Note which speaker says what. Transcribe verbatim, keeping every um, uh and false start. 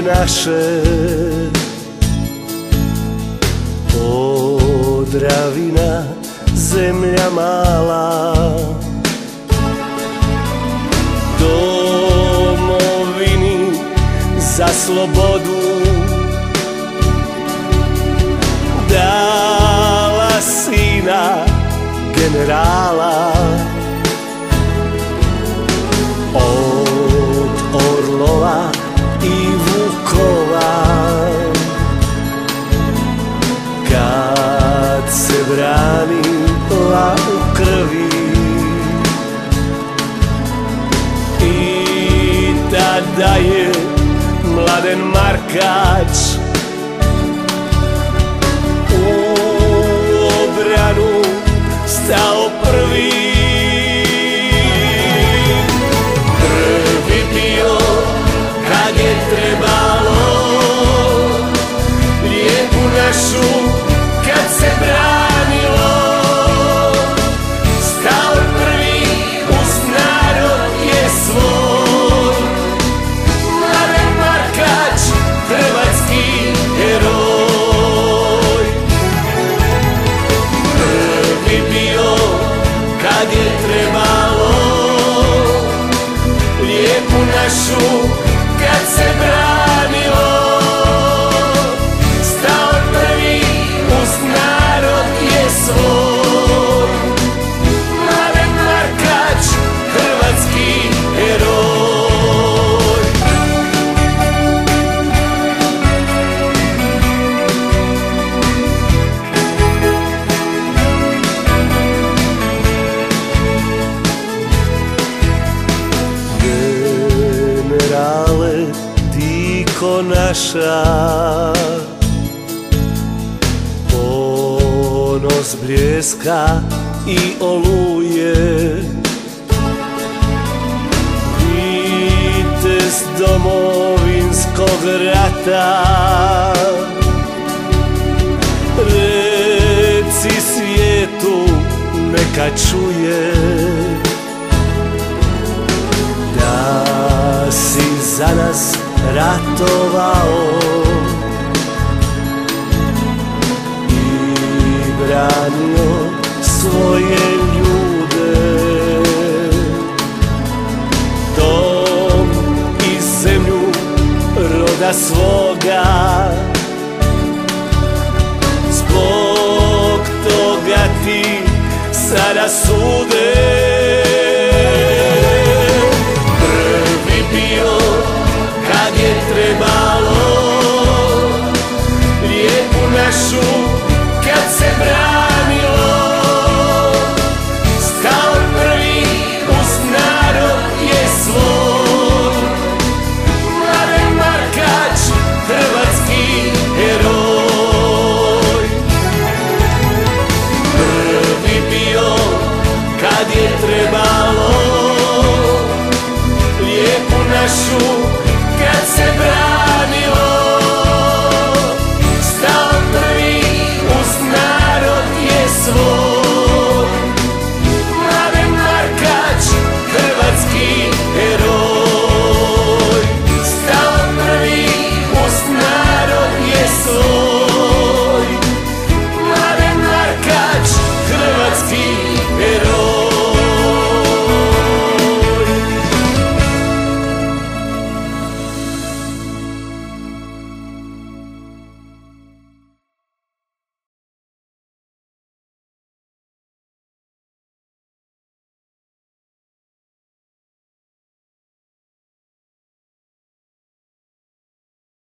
Speaker 1: naše, Podravina, zemlja mala, domovini za slobodu dala sina generala. Od orlova i vukova, kad se branila u krvi, i tada je Mladen Markač u obranu stao prvi. Prvi bio kad je trebalo lijepu našu kad se branilo, stao prvi uz narod je svoj. Mladen Markač, hrvatski heroj. Prvi bio kad je trebalo lijepu našu kad se branilo, stao prvi uz narod je svoj. Mladen Markač, hrvatski heroj. Generale, ti ko naša, ponos Bljeska i Oluje, vitez domovinskog rata, reci svijetu neka čuje da si za nas ratovao i branio svoje ljude, dom i zemlju roda svoga. Zbog toga ti sada sude